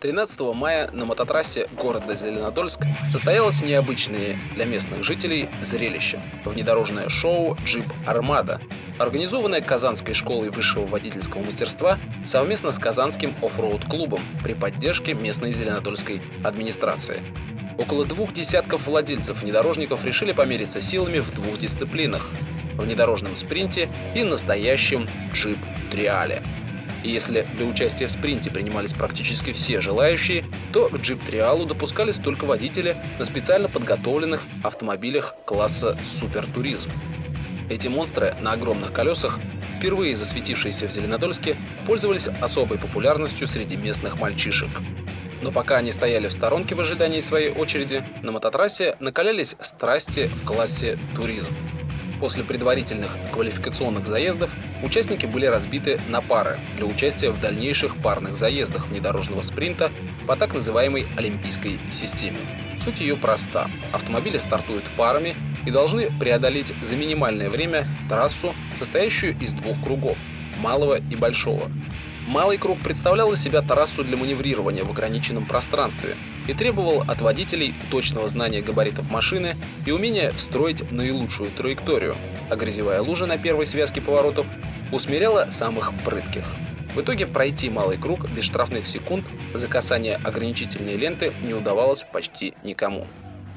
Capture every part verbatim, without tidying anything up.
тринадцатого мая на мототрассе города Зеленодольск состоялось необычное для местных жителей зрелище – внедорожное шоу «Джип Армада», организованное Казанской школой высшего водительского мастерства совместно с Казанским оффроуд-клубом при поддержке местной зеленодольской администрации. Около двух десятков владельцев внедорожников решили помериться силами в двух дисциплинах – внедорожном спринте и настоящем джип-триале. И если для участия в спринте принимались практически все желающие, то к джип-триалу допускались только водители на специально подготовленных автомобилях класса «Супертуризм». Эти монстры на огромных колесах, впервые засветившиеся в Зеленодольске, пользовались особой популярностью среди местных мальчишек. Но пока они стояли в сторонке в ожидании своей очереди, на мототрассе накалялись страсти в классе «Туризм». После предварительных квалификационных заездов участники были разбиты на пары для участия в дальнейших парных заездах внедорожного спринта по так называемой олимпийской системе. Суть ее проста. Автомобили стартуют парами и должны преодолеть за минимальное время трассу, состоящую из двух кругов – малого и большого. Малый круг представлял из себя трассу для маневрирования в ограниченном пространстве и требовал от водителей точного знания габаритов машины и умения строить наилучшую траекторию, а грязевая лужа на первой связке поворотов усмиряла самых прытких. В итоге пройти малый круг без штрафных секунд за касание ограничительной ленты не удавалось почти никому.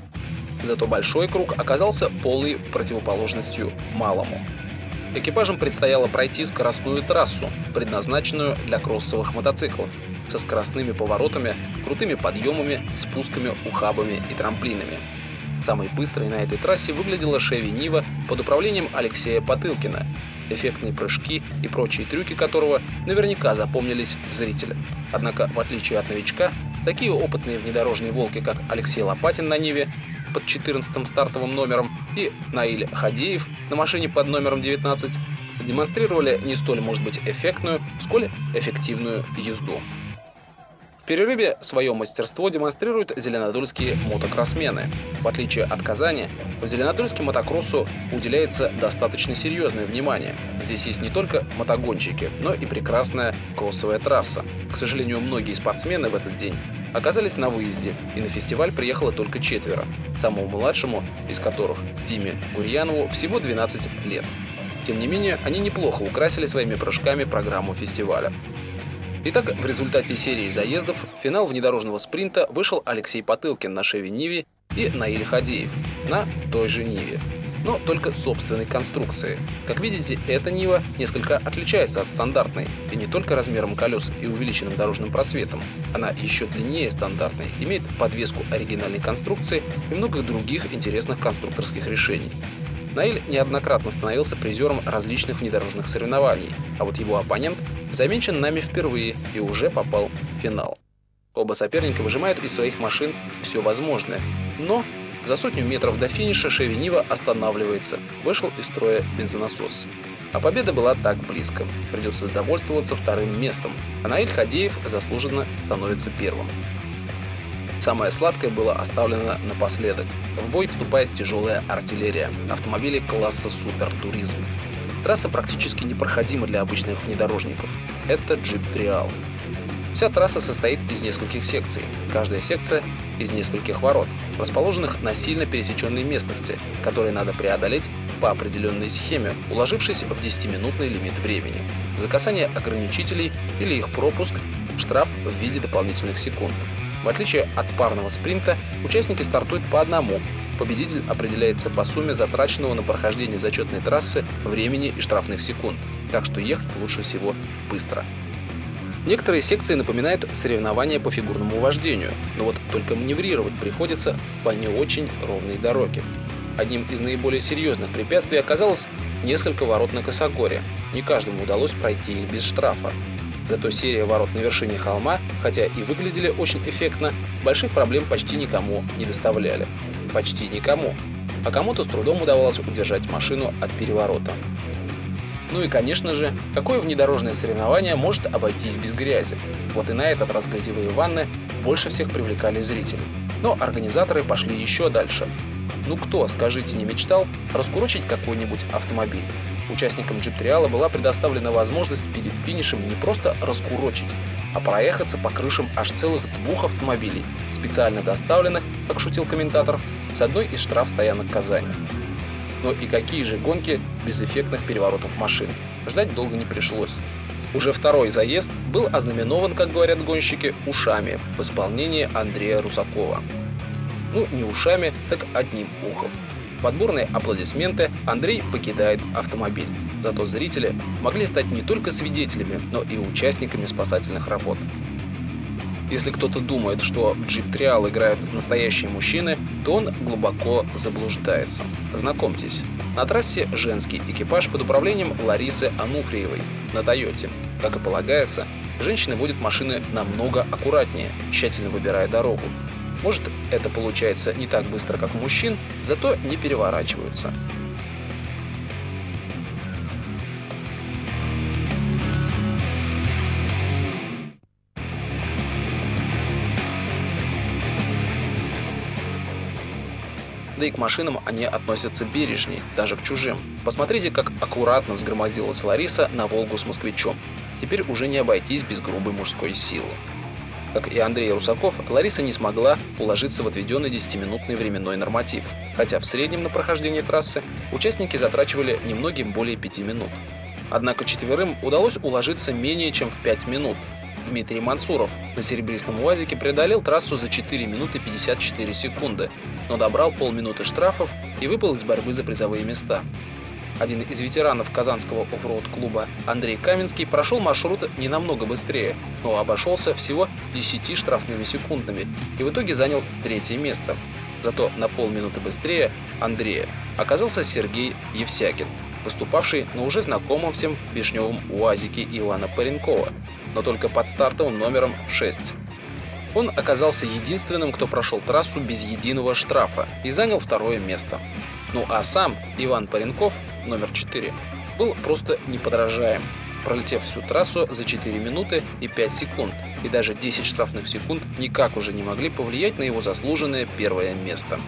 Зато большой круг оказался полной противоположностью малому. Экипажам предстояло пройти скоростную трассу, предназначенную для кроссовых мотоциклов, со скоростными поворотами, крутыми подъемами, спусками, ухабами и трамплинами. Самой быстрой на этой трассе выглядела Chevy Niva под управлением Алексея Потылкина, эффектные прыжки и прочие трюки которого наверняка запомнились зрителям. Однако, в отличие от новичка, такие опытные внедорожные волки, как Алексей Лопатин на Ниве под четырнадцатым стартовым номером и Наиль Хадеев на машине под номером девятнадцать, демонстрировали не столь, может быть, эффектную, сколь эффективную езду. В перерыве свое мастерство демонстрируют зеленодольские мотокроссмены. В отличие от Казани, в Зеленодольске мотокроссу уделяется достаточно серьезное внимание. Здесь есть не только мотогонщики, но и прекрасная кроссовая трасса. К сожалению, многие спортсмены в этот день оказались на выезде, и на фестиваль приехало только четверо, самому младшему из которых, Диме Гурьянову, всего двенадцать лет. Тем не менее, они неплохо украсили своими прыжками программу фестиваля. Итак, в результате серии заездов в финал внедорожного спринта вышел Алексей Потылкин на Chevy Niva и Наиль Хадеев на той же Ниве, но только собственной конструкции. Как видите, эта Нива несколько отличается от стандартной, и не только размером колес и увеличенным дорожным просветом. Она еще длиннее стандартной, имеет подвеску оригинальной конструкции и много других интересных конструкторских решений. Наиль неоднократно становился призером различных внедорожных соревнований, а вот его оппонент замечен нами впервые и уже попал в финал. Оба соперника выжимают из своих машин все возможное, но за сотню метров до финиша Chevy Niva останавливается, вышел из строя бензонасос. А победа была так близко, придется довольствоваться вторым местом, а Наиль Хадеев заслуженно становится первым. Самое сладкое было оставлено напоследок. В бой вступает тяжелая артиллерия, автомобили класса «Супертуризм». Трасса практически непроходима для обычных внедорожников. Это джип-триал. Вся трасса состоит из нескольких секций, каждая секция из нескольких ворот, расположенных на сильно пересеченной местности, которые надо преодолеть по определенной схеме, уложившись в десятиминутный лимит времени. За касание ограничителей или их пропуск – штраф в виде дополнительных секунд. В отличие от парного спринта, участники стартуют по одному. Победитель определяется по сумме затраченного на прохождение зачетной трассы времени и штрафных секунд, так что ехать лучше всего быстро. Некоторые секции напоминают соревнования по фигурному вождению, но вот только маневрировать приходится по не очень ровной дороге. Одним из наиболее серьезных препятствий оказалось несколько ворот на косогоре. Не каждому удалось пройти их без штрафа. Зато серия ворот на вершине холма, хотя и выглядели очень эффектно, больших проблем почти никому не доставляли. Почти никому. А кому-то с трудом удавалось удержать машину от переворота. Ну и, конечно же, какое внедорожное соревнование может обойтись без грязи? Вот и на этот раз грязевые ванны больше всех привлекали зрителей. Но организаторы пошли еще дальше. Ну кто, скажите, не мечтал раскурочить какой-нибудь автомобиль? Участникам джип-триала была предоставлена возможность перед финишем не просто раскурочить, а проехаться по крышам аж целых двух автомобилей, специально доставленных, как шутил комментатор, с одной из штрафстоянок Казани. Но и какие же гонки без эффектных переворотов машин? Ждать долго не пришлось. Уже второй заезд был ознаменован, как говорят гонщики, ушами в исполнении Андрея Русакова. Ну, не ушами, так одним ухом. Подборные аплодисменты, Андрей покидает автомобиль. Зато зрители могли стать не только свидетелями, но и участниками спасательных работ. Если кто-то думает, что в джип-триал играют настоящие мужчины, то он глубоко заблуждается. Знакомьтесь, на трассе женский экипаж под управлением Ларисы Ануфриевой на Тойоте. Как и полагается, женщины водят машины намного аккуратнее, тщательно выбирая дорогу. Может, это получается не так быстро, как у мужчин, зато не переворачиваются. Да и к машинам они относятся бережней, даже к чужим. Посмотрите, как аккуратно взгромоздилась Лариса на «Волгу» с москвичом. Теперь уже не обойтись без грубой мужской силы. Как и Андрей Русаков, Лариса не смогла уложиться в отведенный десятиминутный временной норматив, хотя в среднем на прохождение трассы участники затрачивали немногим более пяти минут. Однако четверым удалось уложиться менее чем в пять минут. Дмитрий Мансуров на серебристом УАЗике преодолел трассу за четыре минуты пятьдесят четыре секунды, но добрал полминуты штрафов и выпал из борьбы за призовые места. Один из ветеранов казанского оффроуд-клуба Андрей Каменский прошел маршрут не намного быстрее, но обошелся всего десятью штрафными секундами и в итоге занял третье место. Зато на полминуты быстрее Андрея оказался Сергей Евсякин, выступавший на уже знакомом всем вишневом УАЗике Ивана Паренкова, но только под стартовым номером шесть. Он оказался единственным, кто прошел трассу без единого штрафа и занял второе место. Ну а сам Иван Паренков, номер четыре, был просто неподражаем, пролетев всю трассу за четыре минуты и пять секунд, и даже десять штрафных секунд никак уже не могли повлиять на его заслуженное первое место.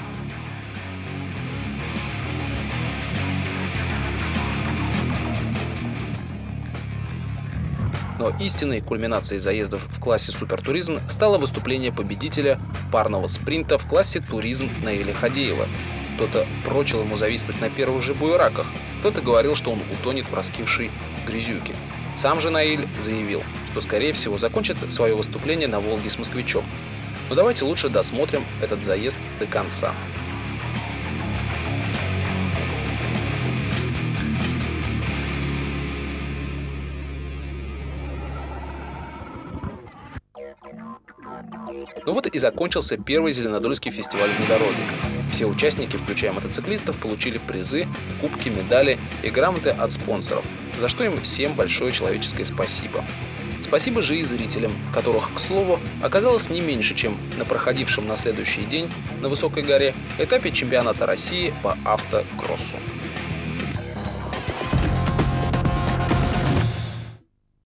Но истинной кульминацией заездов в классе супертуризм стало выступление победителя парного спринта в классе туризм Наиля Хадеева. Кто-то прочил ему зависнуть на первых же буераках, кто-то говорил, что он утонет в раскисшей грязюке. Сам же Наиль заявил, что, скорее всего, закончит свое выступление на «Волге» с москвичом. Но давайте лучше досмотрим этот заезд до конца. Ну вот и закончился первый Зеленодольский фестиваль внедорожников. Все участники, включая мотоциклистов, получили призы, кубки, медали и грамоты от спонсоров, за что им всем большое человеческое спасибо. Спасибо же и зрителям, которых, к слову, оказалось не меньше, чем на проходившем на следующий день на Высокой горе этапе чемпионата России по автокроссу.